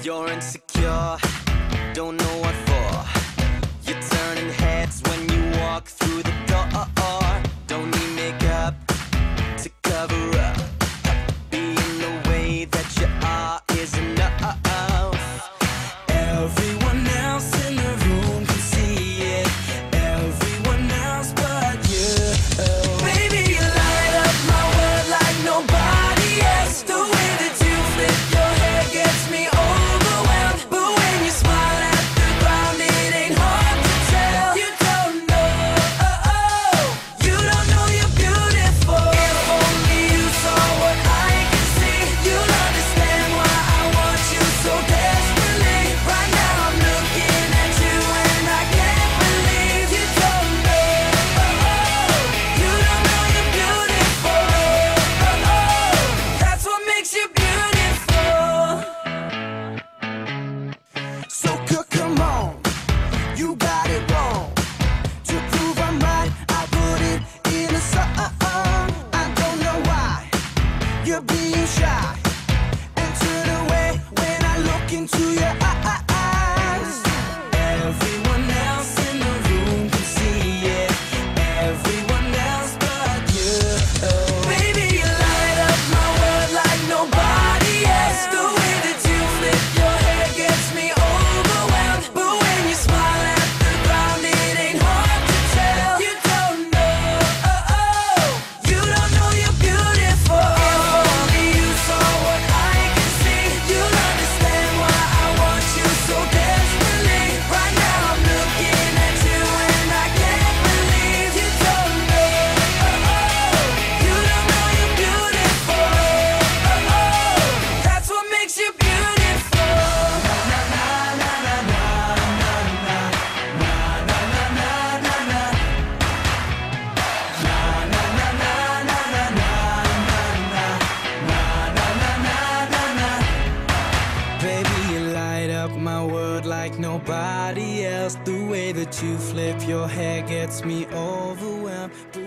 You're insecure, don't know what for. You're turning heads when you walk through the door. Don't need makeup to cover up. Being the way that you are is enough. Everyone else in the room can see it. Everyone else but you. Baby, you light up my world like nobody else. The way that you flip your hair gets me overwhelmed. But when you smile at the ground, it ain't hard to tell. You don't know, you don't know you're beautiful. If only you saw what I can see, you'll understand why I want you so desperately. Right now I'm looking at you and I can't believe you don't know, you don't know you're beautiful. That's what makes you beautiful. So come on, you got it wrong. To prove I'm right, I put it in a song. I don't know why you're being shy and turn away when I look into your eyes. Everyone else in the room can see it. Everyone else but you. Baby, you light up my world like nobody else. The way that you flip your hair gets me overwhelmed. But when you smile at the ground, it ain't hard to tell. You don't know, you don't know you're beautiful. If only you saw what I can see, you'll understand why I want you so desperately. Right now I'm looking at you and I can't believe you don't know, you don't know you're beautiful. That's what makes you beautiful. Baby, you light up my world like nobody else. The way that you flip your hair gets me overwhelmed.